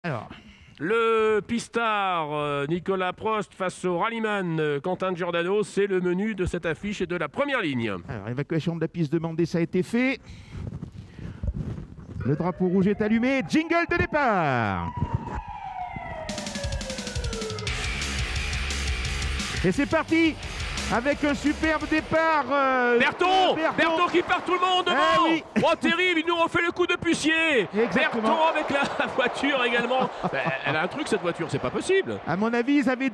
Alors, Le pistard Nicolas Prost face au rallyman Quentin Giordano, c'est le menu de cette affiche et de la première ligne. évacuation de la piste demandée, ça a été fait. Le drapeau rouge est allumé. Jingle de départ. Et c'est parti avec un superbe départ. Berton qui part tout le monde devant. Oui. Oh terrible, il nous refait le coup de pucier. Exactement. Berton avec la voiture également. Elle a un truc cette voiture, c'est pas possible. À mon avis, ils avaient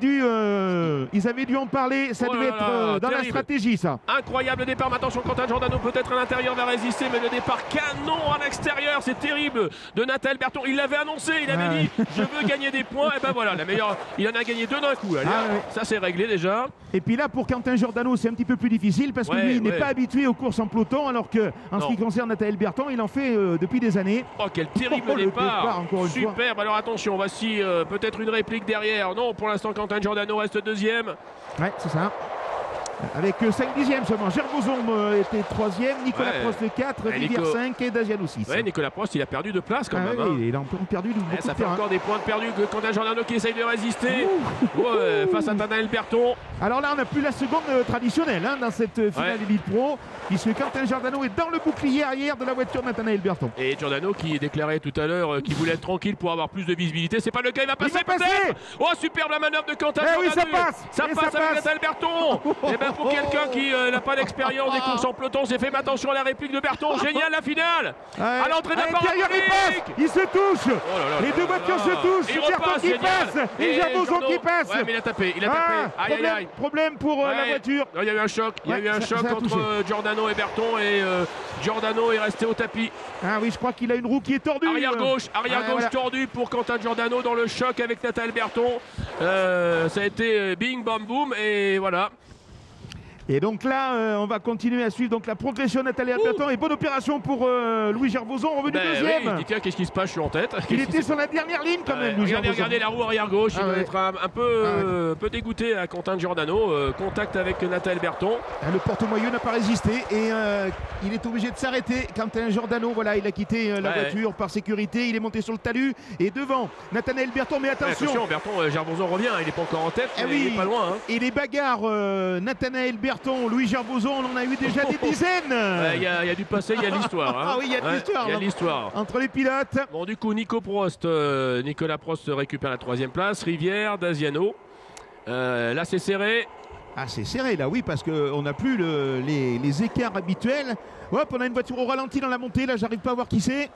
dû en parler. Ça devait être dans la stratégie, ça. Incroyable départ. Mais attention, Quentin Giordano peut-être à l'intérieur va résister, mais le départ canon à l'extérieur, c'est terrible de Nathanaël Berton. Il l'avait annoncé, il avait dit je veux gagner des points. Et ben voilà, la meilleure. Il en a gagné deux d'un coup. Allez, ça c'est réglé déjà. Et puis là, pour Quentin Giordano, c'est un petit peu plus difficile parce que lui, il n'est pas habitué aux courses en peloton, alors que en ce qui concerne Nathanaël Berton, il en fait depuis des années. Oh, quel terrible départ. Superbe. Alors attention, voici peut-être une réplique derrière. Non, pour l'instant, Quentin Giordano reste deuxième. Ouais, c'est ça. Avec 5 dixièmes seulement. Gerboson était 3e, Nicolas Prost 4, Rivière 5 et Daziano 6. Ouais, Nicolas Prost, il a perdu de place quand même. Oui, il a perdu beaucoup de ça fait terrain. encore des points de perdu que Quentin Giordano qui essaye de résister face à Nathanaël Berton. Alors là, on n'a plus la seconde traditionnelle dans cette finale Elite Pro, puisque Quentin Giordano est dans le bouclier arrière de la voiture de Nathanaël Berton. Et Giordano qui déclarait tout à l'heure qu'il voulait être tranquille pour avoir plus de visibilité. C'est pas le cas, il va passer peut-être. Oh, superbe la manœuvre de Quentin Giordano. Oui, ça passe. Ça passe avec Nathanaël Berton. Et bien pour quelqu'un qui n'a pas d'expérience des courses en peloton, c'est fait. Mais attention à la réplique de Berton. Génial la finale. À l'entrée de la parabolique. Il se touche. Les deux voitures se touchent. Berton qui passe. Et Gerboson qui passe. Ouais, mais il a tapé. Problème pour la voiture. Il y a eu un choc. Il y a eu un choc entre Giordano et Berton. Et Giordano est resté au tapis. Ah oui, je crois qu'il a une roue qui est tordue. Arrière gauche tordue pour Quentin Giordano dans le choc avec Nathanaël Berton. Ça a été bing bam boum et voilà. Et donc là, on va continuer à suivre donc la progression de Nathanaël Berton. Et bonne opération pour Louis Gerboson, revenu deuxième. Oui, il dit tiens, qu'est-ce qui se passe, je suis en tête. Il était sur la dernière ligne quand même, Louis Gerboson. Regardez la roue arrière gauche, il doit être un peu dégoûté à Quentin Giordano. Contact avec Nathanaël Berton. Le porte-moyeu n'a pas résisté et il est obligé de s'arrêter. Quentin Giordano, voilà, il a quitté la voiture par sécurité. Il est monté sur le talus et devant Nathanaël Berton. Mais attention, Berton, Gerboson revient, il n'est pas encore en tête, mais il est pas loin. Et les bagarres, Nathanaël Berton, Louis Gerboson, on en a eu déjà des dizaines. Il y a du passé, il y a de l'histoire. Ah oui, il y a de l'histoire. Il y a de l'histoire. Entre les pilotes. Bon, du coup, Nicolas Prost récupère la 3e place. Rivière, Daziano. Là, c'est serré. Ah, c'est serré là, oui, parce qu'on n'a plus les écarts habituels. Hop, on a une voiture au ralenti dans la montée. Là, j'arrive pas à voir qui c'est.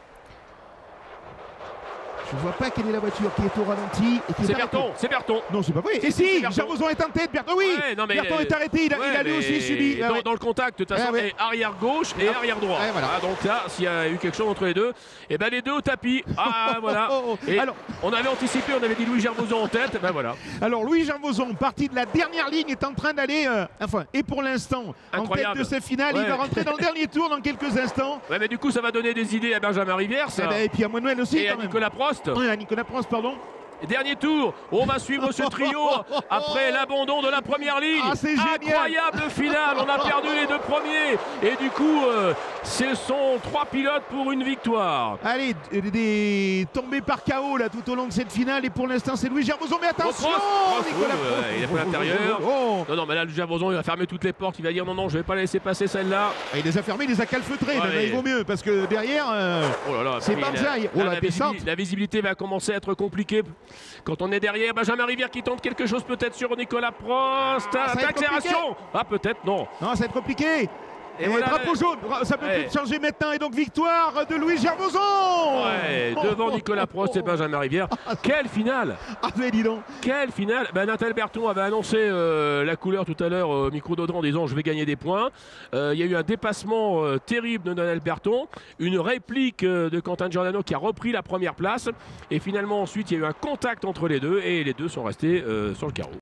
Je ne vois pas quelle est la voiture qui est au ralenti. C'est Berton. Non, c'est pas vrai. Et si, Gerboson est en tête. Berton, oui. Berton est arrêté. Il a lui aussi subi. Dans le contact, de toute façon, arrière gauche et arrière droit. Donc là, s'il y a eu quelque chose entre les deux, et ben les deux au tapis. Ah, voilà. Et alors, on avait anticipé, on avait dit Louis Gerboson en tête. Ben voilà. Alors, Louis Gerboson, parti de la dernière ligne, est en train d'aller. Et pour l'instant, en tête de ce final, il va rentrer dans le dernier tour dans quelques instants. Ouais, mais du coup, ça va donner des idées à Benjamin Rivière. Et puis à Manuel aussi. Et à Nicolas Prost. Oui, à Nicolas Prost, pardon. Dernier tour, on va suivre ce trio après l'abandon de la première ligne. Ah, c'est génial. Incroyable finale, on a perdu les deux premiers. Et du coup, ce sont 3 pilotes pour une victoire. Allez, des tombées par KO là tout au long de cette finale. Et pour l'instant, c'est Louis Gerboson. Mais attention, Nicolas Prost. Il a pris l'intérieur. Non, mais là, Louis Gerboson, il va fermer toutes les portes. Il va dire non, je vais pas laisser passer celle-là. Il les a fermées, il les a calfeutrées. Il vaut mieux parce que derrière, c'est banzai. La visibilité va commencer à être compliquée. Quand on est derrière, Benjamin Rivière qui tente quelque chose peut-être sur Nicolas Prost. Accélération. Ah, peut-être, non. Non, ça va être compliqué. Et voilà, drapeau jaune, ça peut peut-être changer maintenant. Et donc victoire de Louis Gerboson. Devant Nicolas Prost et Benjamin Rivière. Quelle finale. Ah mais dis donc. Quelle finale. Nathanaël Berton avait annoncé la couleur tout à l'heure au micro d'Audran en disant je vais gagner des points. Il y a eu un dépassement terrible de Nathanaël Berton. Une réplique de Quentin Giordano qui a repris la première place. Et finalement ensuite il y a eu un contact entre les deux. Et les deux sont restés sur le carreau.